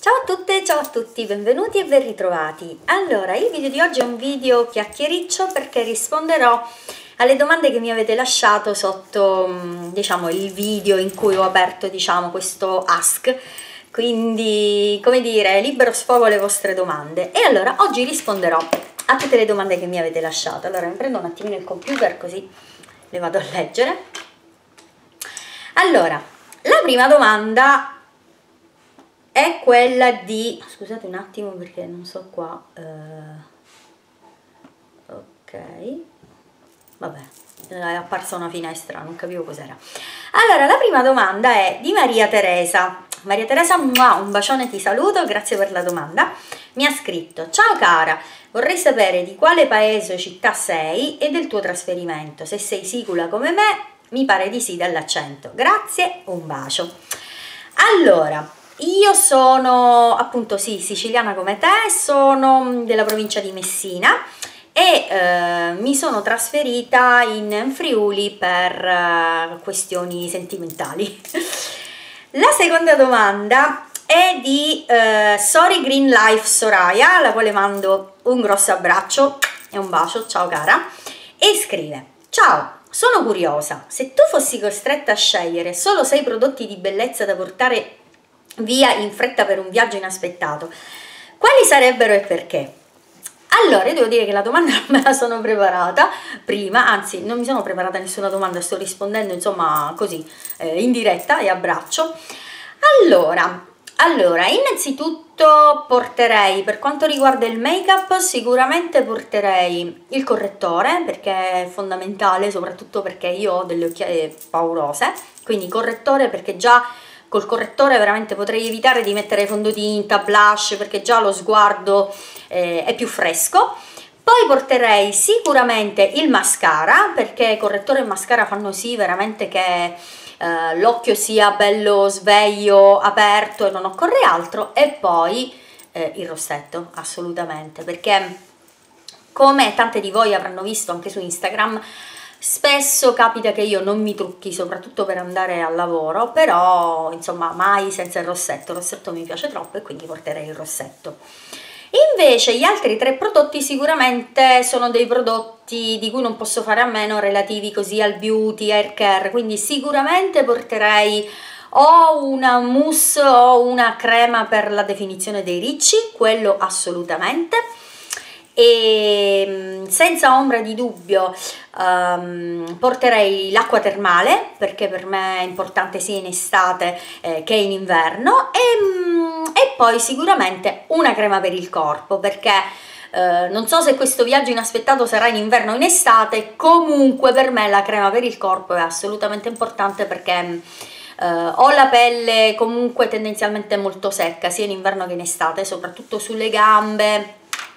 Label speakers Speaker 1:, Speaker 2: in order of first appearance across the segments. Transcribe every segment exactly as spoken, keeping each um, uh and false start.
Speaker 1: Ciao a tutte, ciao a tutti, benvenuti e ben ritrovati. Allora, il video di oggi è un video chiacchiericcio perché risponderò alle domande che mi avete lasciato sotto, diciamo, il video in cui ho aperto, diciamo, questo ask. Quindi, come dire, libero sfogo alle vostre domande. E allora, oggi risponderò a tutte le domande che mi avete lasciato. Allora, mi prendo un attimino il computer così le vado a leggere. Allora, la prima domanda è quella di, scusate un attimo perché non so qua, uh, ok, vabbè, è apparsa una finestra, non capivo cos'era. Allora, la prima domanda è di Maria Teresa. Maria Teresa, un bacione, ti saluto, grazie per la domanda. Mi ha scritto: ciao cara, vorrei sapere di quale paese o città sei e del tuo trasferimento, se sei sicula come me, mi pare di sì dall'accento, grazie, un bacio. Allora, io sono appunto sì siciliana come te, sono della provincia di Messina e eh, mi sono trasferita in Friuli per eh, questioni sentimentali. La seconda domanda è di eh, Sorry Green Life Soraya, alla quale mando un grosso abbraccio e un bacio, ciao cara, e scrive: ciao, sono curiosa, se tu fossi costretta a scegliere solo sei prodotti di bellezza da portare via in fretta per un viaggio inaspettato, quali sarebbero e perché? Allora, io devo dire che la domanda non me la sono preparata prima, anzi non mi sono preparata nessuna domanda, sto rispondendo insomma così eh, in diretta e a braccio. Allora, allora, innanzitutto porterei, per quanto riguarda il make-up, sicuramente porterei il correttore, perché è fondamentale, soprattutto perché io ho delle occhiaie paurose, quindi correttore, perché già col correttore veramente potrei evitare di mettere fondotinta, blush, perché già lo sguardo eh, è più fresco. Poi porterei sicuramente il mascara, perché correttore e mascara fanno sì veramente che eh, l'occhio sia bello sveglio, aperto e non occorre altro. E poi eh, il rossetto, assolutamente, perché come tante di voi avranno visto anche su Instagram, spesso capita che io non mi trucchi, soprattutto per andare al lavoro, però insomma mai senza il rossetto. Il rossetto mi piace troppo e quindi porterei il rossetto. Invece gli altri tre prodotti sicuramente sono dei prodotti di cui non posso fare a meno, relativi così al beauty, hair care, quindi sicuramente porterei o una mousse o una crema per la definizione dei ricci, quello assolutamente. E senza ombra di dubbio um, porterei l'acqua termale, perché per me è importante sia in estate eh, che in inverno, e, e poi sicuramente una crema per il corpo, perché eh, non so se questo viaggio inaspettato sarà in inverno o in estate, comunque per me la crema per il corpo è assolutamente importante, perché Uh, ho la pelle comunque tendenzialmente molto secca sia in inverno che in estate, soprattutto sulle gambe,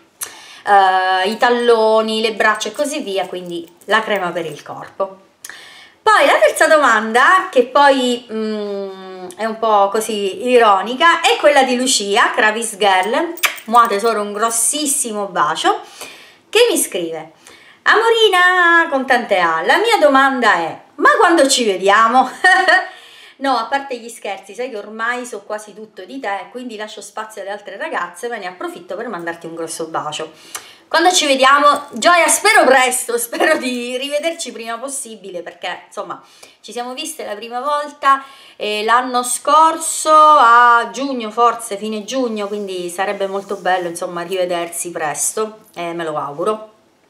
Speaker 1: uh, i talloni, le braccia e così via, quindi la crema per il corpo. Poi la terza domanda, che poi um, è un po' così ironica, è quella di Lucia, Kravis Girl, mua tesoro, un grossissimo bacio, che mi scrive: Amorina con tante A, la mia domanda è: ma quando ci vediamo? No, a parte gli scherzi, sai che ormai so quasi tutto di te, quindi lascio spazio alle altre ragazze, ma ne approfitto per mandarti un grosso bacio. Quando ci vediamo, Gioia, spero presto, spero di rivederci prima possibile, perché insomma ci siamo viste la prima volta eh, l'anno scorso a giugno, forse fine giugno, quindi sarebbe molto bello insomma rivedersi presto, e eh, me lo auguro.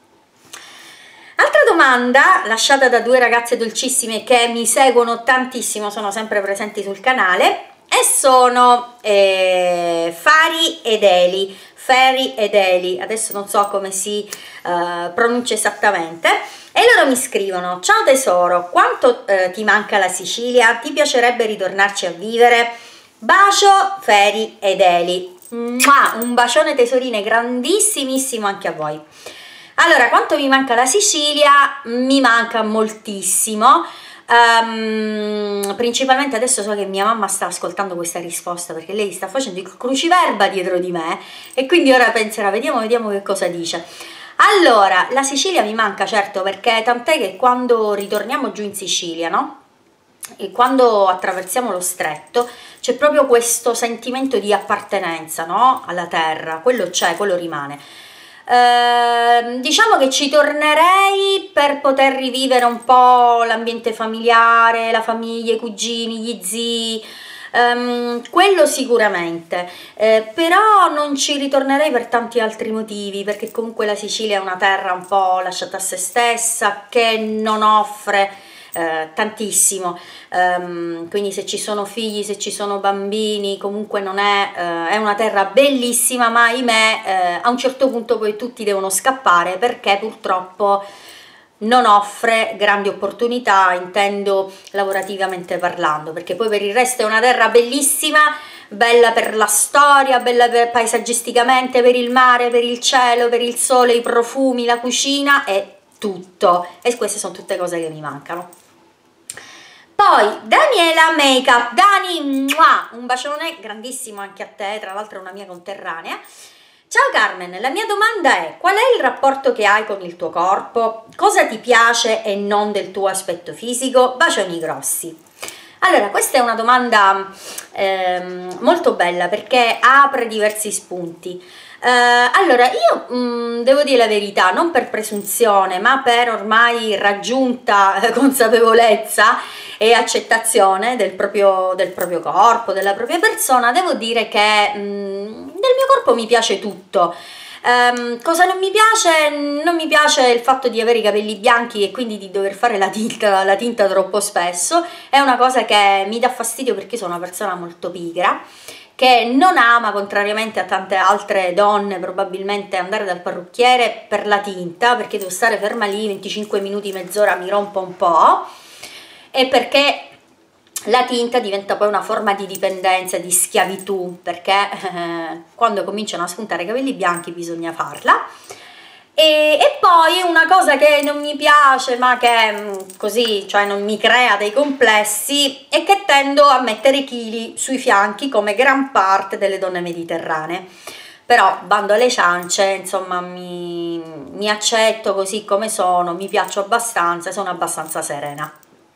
Speaker 1: Altra domanda lasciata da due ragazze dolcissime che mi seguono tantissimo, sono sempre presenti sul canale, e sono eh, Fari ed Eli, Feri ed Eli, adesso non so come si uh, pronuncia esattamente, e loro mi scrivono: ciao tesoro, quanto eh, ti manca la Sicilia? Ti piacerebbe ritornarci a vivere? Bacio Feri ed Eli. Mua, un bacione tesorine grandissimissimo anche a voi. Allora, quanto mi manca la Sicilia? Mi manca moltissimo, um, principalmente adesso so che mia mamma sta ascoltando questa risposta, perché lei sta facendo il cruciverba dietro di me e quindi ora penserà, vediamo, vediamo che cosa dice. Allora, la Sicilia mi manca certo, perché tant'è che quando ritorniamo giù in Sicilia, no? e quando attraversiamo lo stretto c'è proprio questo sentimento di appartenenza, no? Alla terra, quello c'è, quello rimane. Eh, diciamo che ci tornerei per poter rivivere un po' l'ambiente familiare, la famiglia, i cugini, gli zii, ehm, quello sicuramente, eh, però non ci ritornerei per tanti altri motivi, perché comunque la Sicilia è una terra un po' lasciata a se stessa, che non offre Eh, tantissimo, um, quindi se ci sono figli, se ci sono bambini, comunque non è, uh, è una terra bellissima, ma ahimè uh, a un certo punto poi tutti devono scappare, perché purtroppo non offre grandi opportunità, intendo lavorativamente parlando, perché poi per il resto è una terra bellissima, bella per la storia, bella per, paesaggisticamente, per il mare, per il cielo, per il sole, i profumi, la cucina e tutto, e queste sono tutte cose che mi mancano. Poi Daniela Makeup, Dani, un bacione grandissimo anche a te, tra l'altro è una mia conterranea. Ciao Carmen, la mia domanda è: qual è il rapporto che hai con il tuo corpo? Cosa ti piace e non del tuo aspetto fisico? Bacioni grossi. Allora, questa è una domanda ehm, molto bella, perché apre diversi spunti. Uh, allora, io mh, devo dire la verità, non per presunzione, ma per ormai raggiunta consapevolezza e accettazione del proprio, del proprio corpo, della propria persona, devo dire che mh, del mio corpo mi piace tutto. Um, cosa non mi piace? Non mi piace il fatto di avere i capelli bianchi e quindi di dover fare la tinta, la tinta troppo spesso, è una cosa che mi dà fastidio, perché sono una persona molto pigra, che non ama, contrariamente a tante altre donne, probabilmente andare dal parrucchiere per la tinta, perché devo stare ferma lì venticinque minuti, mezz'ora, mi rompo un po', e perché la tinta diventa poi una forma di dipendenza, di schiavitù, perché eh, quando cominciano a spuntare i capelli bianchi bisogna farla. E, e poi una cosa che non mi piace, ma che mh, così, cioè non mi crea dei complessi, è che tendo a mettere chili sui fianchi, come gran parte delle donne mediterranee. Però bando alle ciance, insomma mi, mi accetto così come sono, mi piaccio abbastanza, sono abbastanza serena.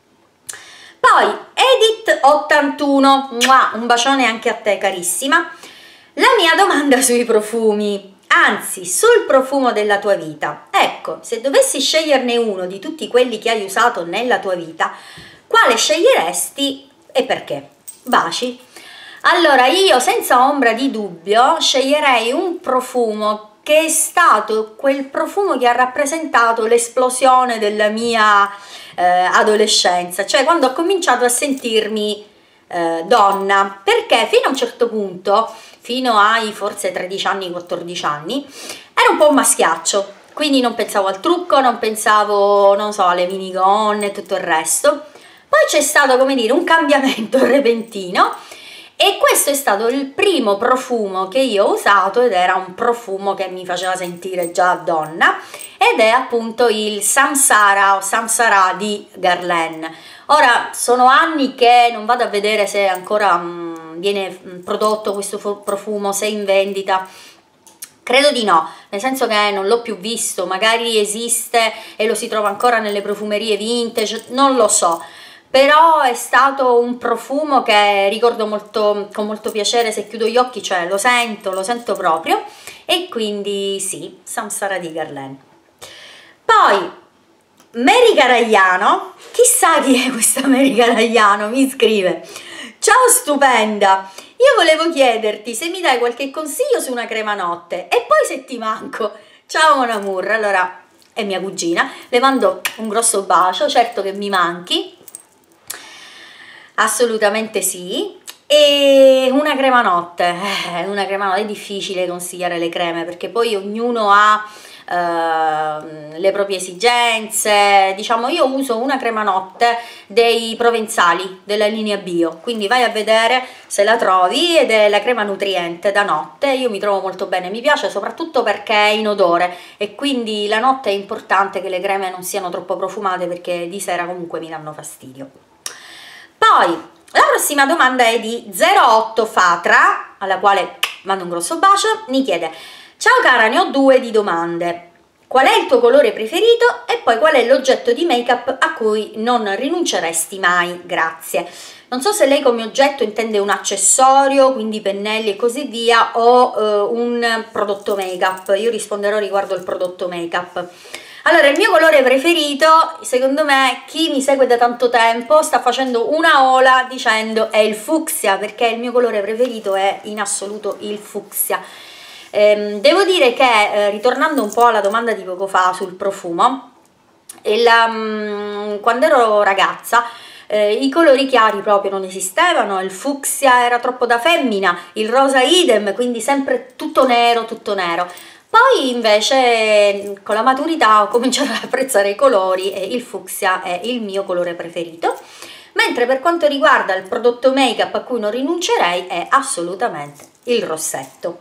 Speaker 1: Poi Edith ottantuno, un bacione anche a te carissima. La mia domanda sui profumi, anzi sul profumo della tua vita. Ecco, se dovessi sceglierne uno di tutti quelli che hai usato nella tua vita, quale sceglieresti e perché? Baci. Allora, io senza ombra di dubbio sceglierei un profumo che è stato quel profumo che ha rappresentato l'esplosione della mia eh, adolescenza, cioè quando ho cominciato a sentirmi eh, donna, perché fino a un certo punto, fino ai forse tredici anni, quattordici anni, ero un po' un maschiaccio, quindi non pensavo al trucco, non pensavo, non so, alle minigonne e tutto il resto. Poi c'è stato, come dire, un cambiamento repentino, e questo è stato il primo profumo che io ho usato, ed era un profumo che mi faceva sentire già donna, ed è appunto il Samsara o Samsara di Guerlain. Ora sono anni che non vado a vedere se ancora mh, viene prodotto questo profumo, se è in vendita. Credo di no, nel senso che non l'ho più visto, magari esiste e lo si trova ancora nelle profumerie vintage, non lo so. Però è stato un profumo che ricordo molto, con molto piacere, se chiudo gli occhi, cioè lo sento, lo sento proprio, e quindi sì, Samsara di Guerlain. Poi Mary Caragliano, chissà chi è questa Mary Caragliano, mi scrive: ciao stupenda, io volevo chiederti se mi dai qualche consiglio su una crema notte e poi se ti manco. Ciao mon amour. Allora, è mia cugina, le mando un grosso bacio, certo che mi manchi, assolutamente sì. E una crema notte, eh, una crema notte, è difficile consigliare le creme perché poi ognuno ha Uh, le proprie esigenze. Diciamo, io uso una crema notte dei Provenzali della linea bio, quindi vai a vedere se la trovi, ed è la crema nutriente da notte. Io mi trovo molto bene, mi piace soprattutto perché è inodore, e quindi la notte è importante che le creme non siano troppo profumate, perché di sera comunque mi danno fastidio. Poi la prossima domanda è di zero otto Fatra, alla quale mando un grosso bacio. Mi chiede: ciao cara, ne ho due di domande. qual è il tuo colore preferito e poi qual è l'oggetto di make-up a cui non rinunceresti mai, grazie. Non so se lei come oggetto intende un accessorio, quindi pennelli e così via, o eh, un prodotto make-up. Io risponderò riguardo il prodotto make-up. Allora, il mio colore preferito, secondo me, chi mi segue da tanto tempo sta facendo una ola dicendo è il fucsia, perché il mio colore preferito è in assoluto il fucsia. Ehm, devo dire che, eh, ritornando un po' alla domanda di poco fa sul profumo, il, um, quando ero ragazza, Eh, i colori chiari proprio non esistevano, il fucsia era troppo da femmina, il rosa idem, quindi sempre tutto nero, tutto nero. Poi invece con la maturità ho cominciato ad apprezzare i colori e il fucsia è il mio colore preferito, mentre per quanto riguarda il prodotto make-up a cui non rinuncerei è assolutamente il rossetto.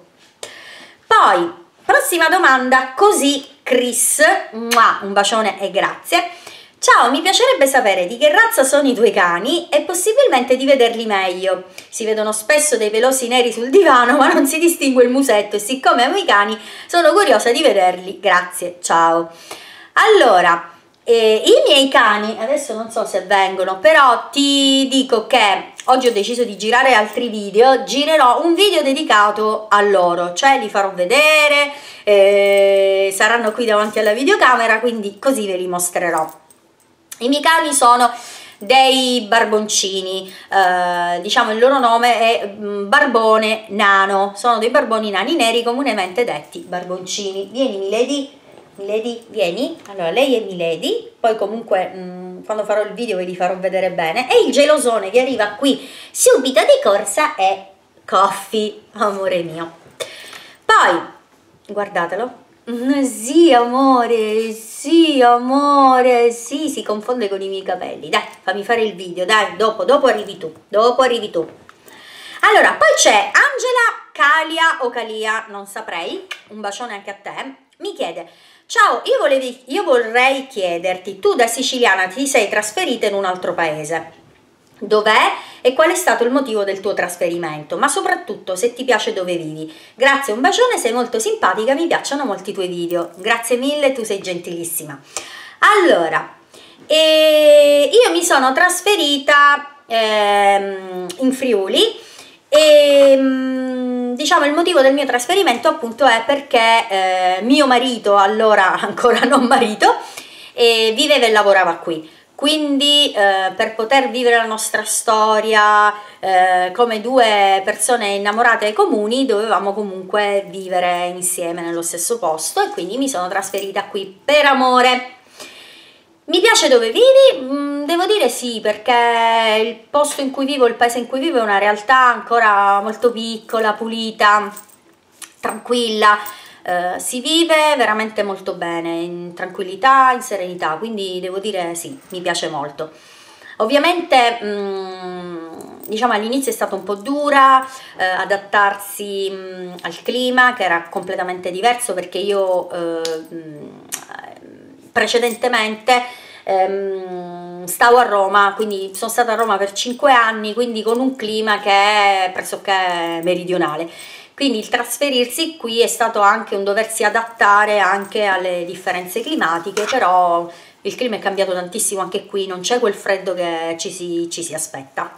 Speaker 1: Poi, prossima domanda, così Chris, un bacione e grazie. Ciao, mi piacerebbe sapere di che razza sono i tuoi cani e possibilmente di vederli meglio. Si vedono spesso dei pelosi neri sul divano, ma non si distingue il musetto e siccome amo i cani sono curiosa di vederli. Grazie, ciao. Allora, eh, i miei cani, adesso non so se vengono, però ti dico che oggi ho deciso di girare altri video, girerò un video dedicato a loro, cioè li farò vedere, eh, saranno qui davanti alla videocamera, quindi così ve li mostrerò. I miei cani sono dei barboncini, eh, diciamo il loro nome è Barbone Nano, sono dei barboni nani neri comunemente detti barboncini. Vieni Milady, Milady, vieni. Allora lei è Milady, poi comunque mh, quando farò il video ve li farò vedere bene. E il gelosone che arriva qui subito di corsa è Coffee, amore mio. Poi, guardatelo. Sì amore, sì amore, sì, si confonde con i miei capelli. Dai, fammi fare il video, dai, dopo, dopo arrivi tu, dopo arrivi tu. Allora, poi c'è Angela Calia o Calia, non saprei, un bacione anche a te, mi chiede: ciao, io, volevi, io vorrei chiederti, tu da siciliana ti sei trasferita in un altro paese, dov'è e qual è stato il motivo del tuo trasferimento, ma soprattutto se ti piace dove vivi. Grazie, un bacione, sei molto simpatica, mi piacciono molto i tuoi video, grazie mille, tu sei gentilissima. Allora, e io mi sono trasferita ehm, in Friuli e diciamo il motivo del mio trasferimento appunto è perché eh, mio marito, allora ancora non marito, eh, viveva e lavorava qui. Quindi eh, per poter vivere la nostra storia eh, come due persone innamorate e comuni dovevamo comunque vivere insieme nello stesso posto e quindi mi sono trasferita qui per amore. Mi piace dove vivi? Mm, devo dire sì, perché il posto in cui vivo, il paese in cui vivo è una realtà ancora molto piccola, pulita, tranquilla. Uh, si vive veramente molto bene, in tranquillità, in serenità, quindi devo dire sì, mi piace molto. Ovviamente mh, diciamo all'inizio è stata un po' dura eh, adattarsi mh, al clima che era completamente diverso, perché io eh, mh, precedentemente ehm, stavo a Roma, quindi sono stata a Roma per cinque anni, quindi con un clima che è pressoché meridionale. Quindi il trasferirsi qui è stato anche un doversi adattare anche alle differenze climatiche, però il clima è cambiato tantissimo anche qui, non c'è quel freddo che ci si, ci si aspetta.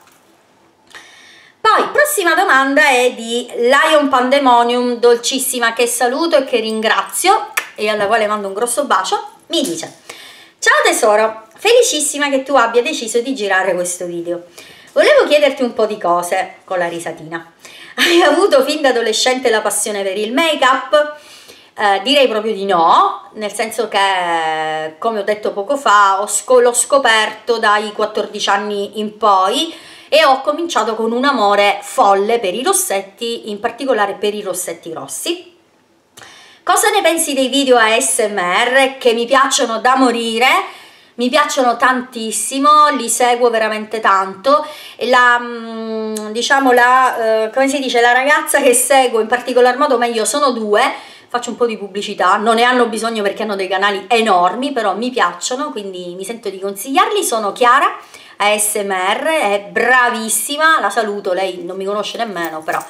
Speaker 1: Poi, prossima domanda è di Lion Pandemonium, dolcissima, che saluto e che ringrazio e alla quale mando un grosso bacio. Mi dice: ciao tesoro, felicissima che tu abbia deciso di girare questo video. Volevo chiederti un po' di cose, con la risatina. Hai avuto fin da adolescente la passione per il make-up? Eh, direi proprio di no, nel senso che, come ho detto poco fa, l'ho scoperto dai quattordici anni in poi e ho cominciato con un amore folle per i rossetti, in particolare per i rossetti rossi. Cosa ne pensi dei video A S M R, che mi piacciono da morire? Mi piacciono tantissimo, li seguo veramente tanto. La, diciamo, la, eh, come si dice, la ragazza che seguo in particolar modo, meglio, sono due, faccio un po' di pubblicità, non ne hanno bisogno perché hanno dei canali enormi, però mi piacciono, quindi mi sento di consigliarli. Sono Chiara A S M R, è bravissima, la saluto, lei non mi conosce nemmeno, però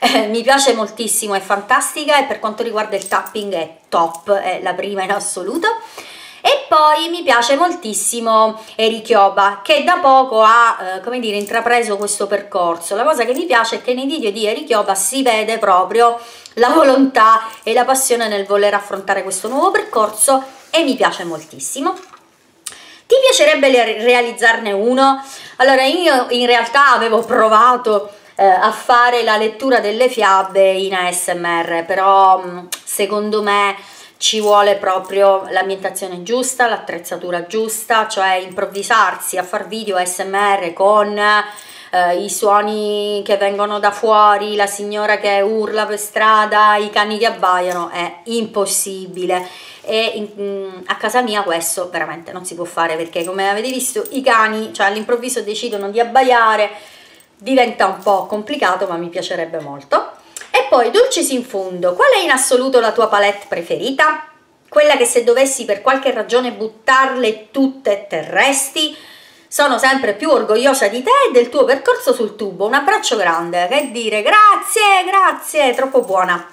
Speaker 1: eh, mi piace moltissimo, è fantastica, e per quanto riguarda il tapping è top, è la prima in assoluto. E poi mi piace moltissimo Eri Chioba, che da poco ha, eh, come dire, intrapreso questo percorso. La cosa che mi piace è che nei video di Eri Chioba si vede proprio la volontà e la passione nel voler affrontare questo nuovo percorso, e mi piace moltissimo. Ti piacerebbe realizzarne uno? Allora, io in realtà avevo provato eh, a fare la lettura delle fiabe in A S M R, però mh, secondo me ci vuole proprio l'ambientazione giusta, l'attrezzatura giusta, cioè improvvisarsi a far video A S M R con eh, i suoni che vengono da fuori, la signora che urla per strada, i cani che abbaiano, è impossibile. E in, a casa mia questo veramente non si può fare, perché come avete visto i cani, cioè all'improvviso decidono di abbaiare, diventa un po' complicato, ma mi piacerebbe molto. E poi Dulcis in fondo, qual è in assoluto la tua palette preferita? Quella che se dovessi per qualche ragione buttarle tutte terresti? Sono sempre più orgogliosa di te e del tuo percorso sul tubo. Un abbraccio grande, che dire, grazie, grazie, troppo buona.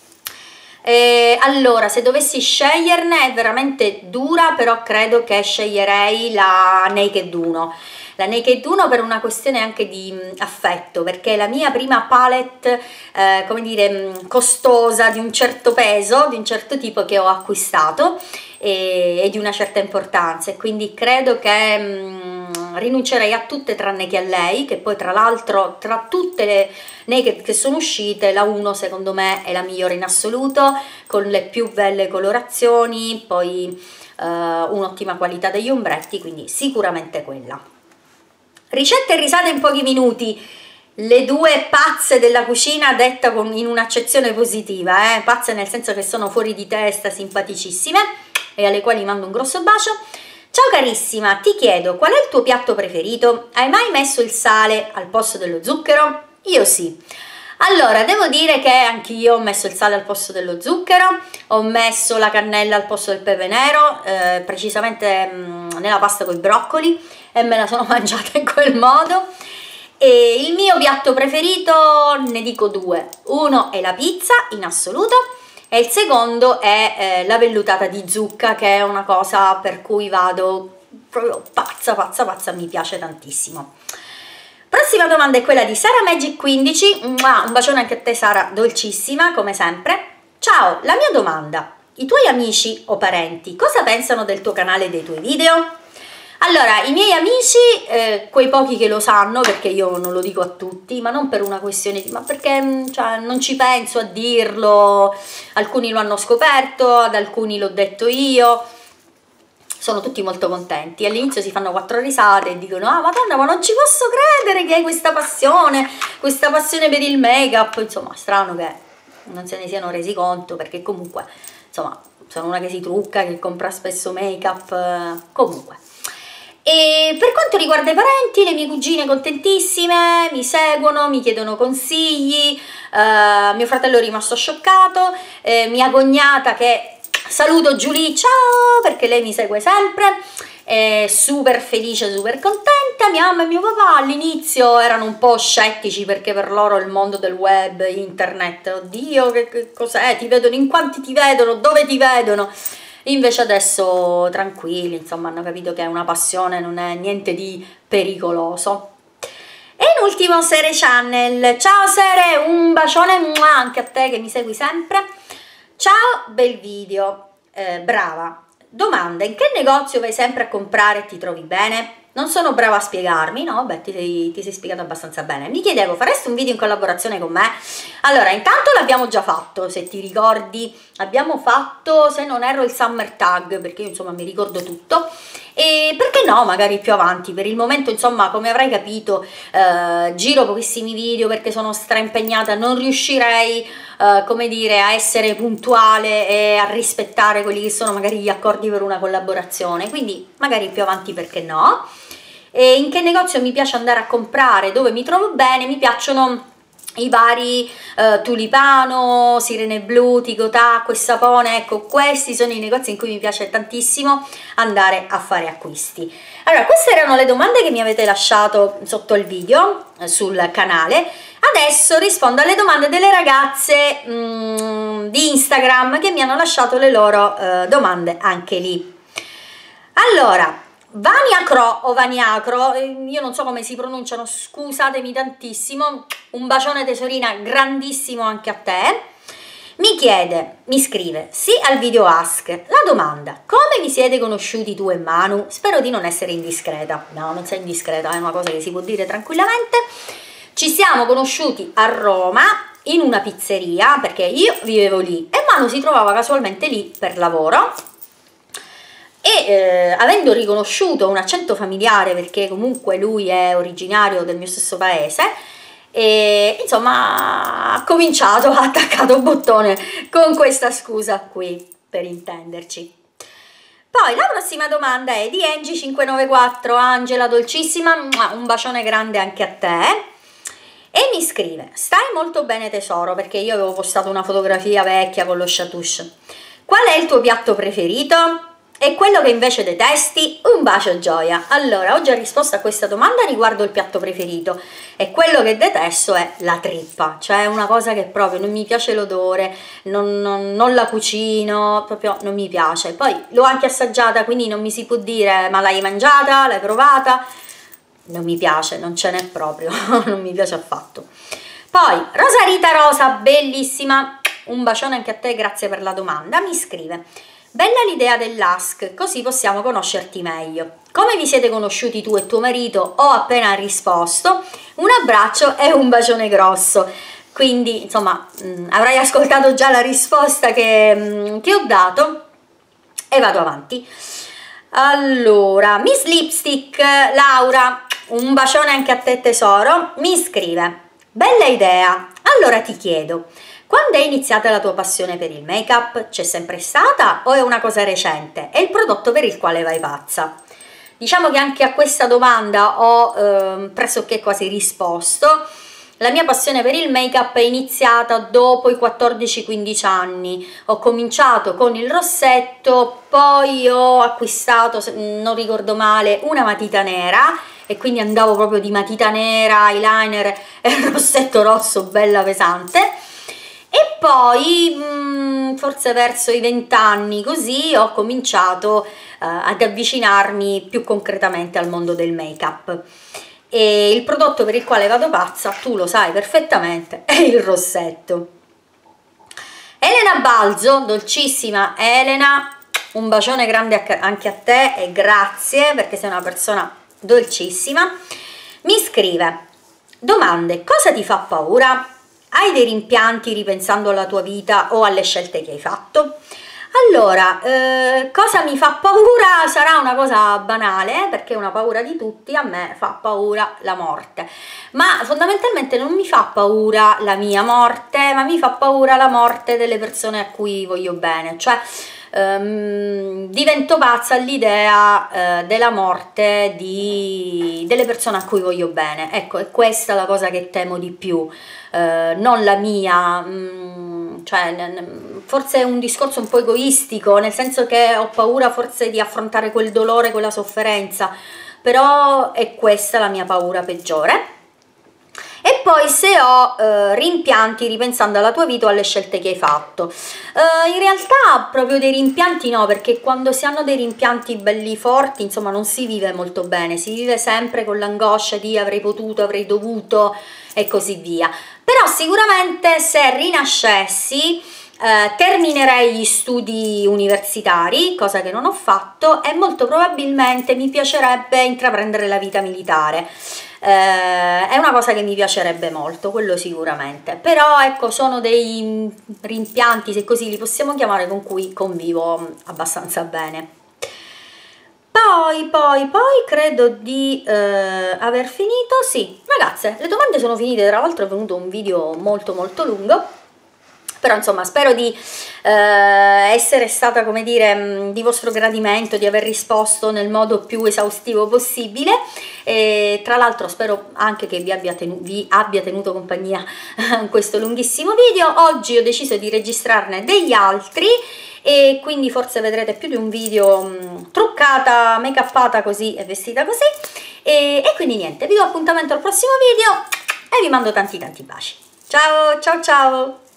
Speaker 1: Eh, allora, se dovessi sceglierne, è veramente dura, però credo che sceglierei la Naked uno. La Naked uno per una questione anche di mh, affetto, perché è la mia prima palette, eh, come dire, mh, costosa, di un certo peso, di un certo tipo, che ho acquistato, e, e di una certa importanza, e quindi credo che mh, rinuncerei a tutte tranne che a lei, che poi tra l'altro tra tutte le Naked che sono uscite la uno secondo me è la migliore in assoluto, con le più belle colorazioni, poi eh, un'ottima qualità degli ombretti, quindi sicuramente quella. Ricette e risate in pochi minuti, le due pazze della cucina, detta con, in un'accezione positiva, eh? Pazze nel senso che sono fuori di testa, simpaticissime, e alle quali mando un grosso bacio. Ciao carissima, ti chiedo qual è il tuo piatto preferito? Hai mai messo il sale al posto dello zucchero? Io sì. Allora, devo dire che anch'io ho messo il sale al posto dello zucchero, ho messo la cannella al posto del pepe nero, eh, precisamente mh, nella pasta con i broccoli, e me la sono mangiata in quel modo. E il mio piatto preferito, ne dico due: uno è la pizza in assoluto, e il secondo è eh, la vellutata di zucca, che è una cosa per cui vado proprio pazza, pazza, pazza, mi piace tantissimo. Prossima domanda è quella di Sara Magic quindici, un bacione anche a te Sara, dolcissima come sempre. Ciao, la mia domanda: i tuoi amici o parenti cosa pensano del tuo canale e dei tuoi video? Allora, i miei amici, eh, quei pochi che lo sanno, perché io non lo dico a tutti, ma non per una questione di, ma perché cioè, non ci penso a dirlo, alcuni lo hanno scoperto, ad alcuni l'ho detto io, sono tutti molto contenti. All'inizio si fanno quattro risate e dicono: ah madonna, ma non ci posso credere che hai questa passione, questa passione per il make-up. Insomma, strano che non se ne siano resi conto, perché comunque, insomma, sono una che si trucca, che compra spesso make-up, eh, comunque. E per quanto riguarda i parenti, le mie cugine contentissime, mi seguono, mi chiedono consigli, eh, mio fratello è rimasto scioccato, eh, mia cognata che saluto Giulia, ciao, perché lei mi segue sempre, è super felice, super contenta. Mia mamma e mio papà all'inizio erano un po' scettici, perché per loro il mondo del web, internet, oddio che, che cos'è, ti vedono, in quanti ti vedono, dove ti vedono. Invece adesso tranquilli, insomma, hanno capito che è una passione, non è niente di pericoloso. E in ultimo Sere Channel, ciao Sere, un bacione anche a te che mi segui sempre. Ciao, bel video, eh, brava. Domanda: in che negozio vai sempre a comprare e ti trovi bene? Non sono brava a spiegarmi, no? Beh, ti sei, ti sei spiegato abbastanza bene. Mi chiedevo, faresti un video in collaborazione con me? Allora, intanto l'abbiamo già fatto, se ti ricordi, abbiamo fatto, se non erro, il Summer Tag, perché io insomma mi ricordo tutto. E perché no, magari più avanti. Per il momento, insomma, come avrai capito, eh, giro pochissimi video perché sono straimpegnata, non riuscirei, eh, come dire, a essere puntuale e a rispettare quelli che sono magari gli accordi per una collaborazione, quindi magari più avanti, perché no. E in che negozio mi piace andare a comprare, dove mi trovo bene? Mi piacciono i vari eh, tulipano, sirene blu, ticotà, acqua e sapone. Ecco, questi sono i negozi in cui mi piace tantissimo andare a fare acquisti. Allora, queste erano le domande che mi avete lasciato sotto il video eh, sul canale. Adesso rispondo alle domande delle ragazze mh, di Instagram che mi hanno lasciato le loro eh, domande anche lì. Allora, Vaniacro o Vaniacro, io non so come si pronunciano, scusatemi tantissimo, un bacione tesorina grandissimo anche a te. Mi chiede, mi scrive, sì al video ask, la domanda, come vi siete conosciuti tu e Manu? Spero di non essere indiscreta. No, non sei indiscreta, è una cosa che si può dire tranquillamente. Ci siamo conosciuti a Roma in una pizzeria, perché io vivevo lì e Manu si trovava casualmente lì per lavoro. E eh, avendo riconosciuto un accento familiare, perché comunque lui è originario del mio stesso paese, e insomma ha cominciato, ha attaccato un bottone con questa scusa qui, per intenderci. Poi la prossima domanda è di Angie cinquecentonovantaquattro. Angela dolcissima, un bacione grande anche a te. E mi scrive, stai molto bene tesoro, perché io avevo postato una fotografia vecchia con lo chatouche. Qual è il tuo piatto preferito? E quello che invece detesti? Un bacio Gioia. Allora, ho già risposto a questa domanda riguardo il piatto preferito, e quello che detesto è la trippa, cioè una cosa che proprio non mi piace l'odore, non, non, non la cucino, proprio non mi piace. Poi l'ho anche assaggiata, quindi non mi si può dire ma l'hai mangiata, l'hai provata? Non mi piace, non ce n'è proprio, non mi piace affatto. Poi Rosarita Rosa, bellissima, un bacione anche a te, grazie per la domanda, mi scrive: bella l'idea dell'ask, così possiamo conoscerti meglio. Come vi siete conosciuti tu e tuo marito? Ho appena risposto, un abbraccio e un bacione grosso. Quindi, insomma, mh, avrai ascoltato già la risposta che, mh, che ho dato e vado avanti. Allora, Miss Lipstick, Laura, un bacione anche a te tesoro, mi scrive: bella idea, allora ti chiedo, quando è iniziata la tua passione per il make-up? C'è sempre stata o è una cosa recente? È il prodotto per il quale vai pazza? Diciamo che anche a questa domanda ho eh, pressoché quasi risposto. La mia passione per il make-up è iniziata dopo i quattordici quindici anni. Ho cominciato con il rossetto, poi ho acquistato, se non ricordo male, una matita nera, e quindi andavo proprio di matita nera, eyeliner e rossetto rosso bella pesante. E poi mh, forse verso i venti anni così ho cominciato uh, ad avvicinarmi più concretamente al mondo del make-up, e il prodotto per il quale vado pazza, tu lo sai perfettamente, è il rossetto. Elena Balzo, dolcissima Elena, un bacione grande anche a te e grazie perché sei una persona dolcissima. Mi scrive: domande, cosa ti fa paura? Hai dei rimpianti ripensando alla tua vita o alle scelte che hai fatto? Allora, eh, cosa mi fa paura? Sarà una cosa banale, perché è una paura di tutti, a me fa paura la morte, ma fondamentalmente non mi fa paura la mia morte, ma mi fa paura la morte delle persone a cui voglio bene, cioè ehm, divento pazza all'idea eh, della morte di, delle persone a cui voglio bene. Ecco, è questa la cosa che temo di più. Uh, non la mia, mm, cioè forse è un discorso un po' egoistico, nel senso che ho paura forse di affrontare quel dolore, quella sofferenza, però è questa la mia paura peggiore. E poi se ho uh, rimpianti ripensando alla tua vita o alle scelte che hai fatto, uh, in realtà proprio dei rimpianti no, perché quando si hanno dei rimpianti belli forti, insomma, non si vive molto bene, si vive sempre con l'angoscia di avrei potuto, avrei dovuto e così via. Però sicuramente se rinascessi eh, terminerei gli studi universitari, cosa che non ho fatto, e molto probabilmente mi piacerebbe intraprendere la vita militare. Eh, è una cosa che mi piacerebbe molto, quello sicuramente. Però ecco, sono dei rimpianti, se così li possiamo chiamare, con cui convivo abbastanza bene. Poi, poi, poi credo di eh, aver finito. Sì, ragazze, le domande sono finite, tra l'altro è venuto un video molto molto lungo. Però insomma spero di eh, essere stata, come dire, mh, di vostro gradimento, di aver risposto nel modo più esaustivo possibile, e tra l'altro spero anche che vi abbia, tenu vi abbia tenuto compagnia in questo lunghissimo video. Oggi ho deciso di registrarne degli altri e quindi forse vedrete più di un video mh, truccata, make upata così e vestita così, e, e quindi niente, vi do appuntamento al prossimo video e vi mando tanti tanti baci. Ciao ciao ciao!